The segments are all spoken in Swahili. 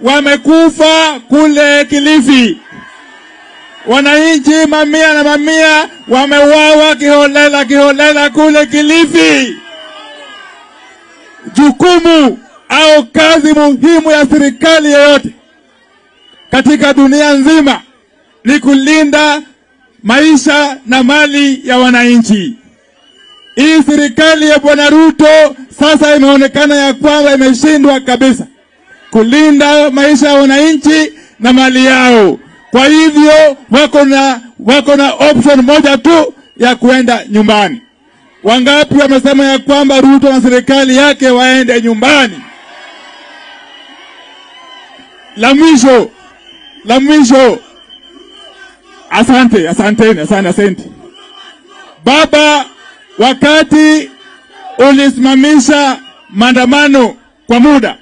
wamekufa kule Kilifi. Wananchi mamia na mamia wameuawa kiholela kule Kilifi. Jukumu au kazi muhimu ya serikali yoyote katika dunia nzima ni kulinda maisha na mali ya wananchi. Hii serikali ya Bwana Ruto sasa imeonekana ya kwamba imeshindwa kabisa kulinda maisha ya wananchi na mali yao. Kwa hivyo wako na option moja tu ya kuenda nyumbani. Wangapi wamesema ya kwamba Ruto na serikali yake waende nyumbani? La mwisho. Asante. Baba, wakati ulisimamisha maandamano kwa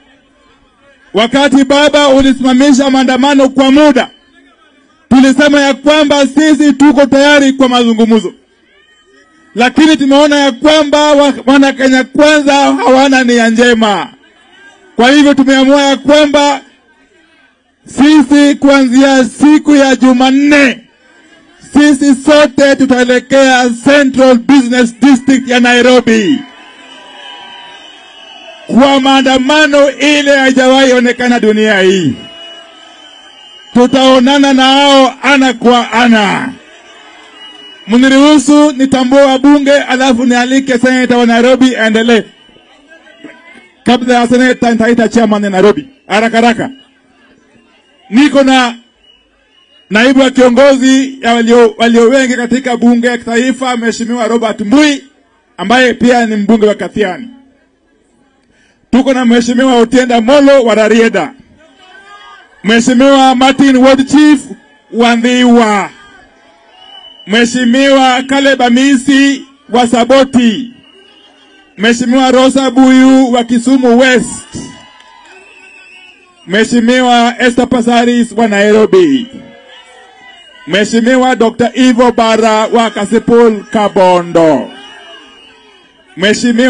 muda, tulisema ya kwamba sisi tuko tayari kwa mazungumzo. Lakini tumeona ya kwamba wana Kenya Kwanza hawana nia njema. Kwa hivyo tumeamua ya kwamba sisi kuanzia siku ya Jumanne, sisi sote tutaelekea Central Business District ya Nairobi kwa maandamano ile haijawahi onekana dunia hii. Tutaonana na hao ana kwa ana. Mniruhusu nitambue wabunge alafu nialike seneta wa Nairobi aendelee. Kabla ya seneta nitaita chairman wa Nairobi. Haraka. Niko na naibu wa kiongozi ya walio wengi katika bunge ya kitaifa, Mheshimiwa Robert Mbui, ambaye pia ni mbunge wa Kathiani. Tuko na Mheshimiwa Otienda Molo wa Rarieda, Mheshimiwa Martin Ward Chief wa Ndhiwa, Mheshimiwa Caleb Amisi wa Saboti, Mheshimiwa Rosa Buyu wa Kisumu West, Mheshimiwa Esther Pasaris wa Nairobi, Mheshimiwa Dr. Ivo Bara wa Kasipul Kabondo, Mheshimiwa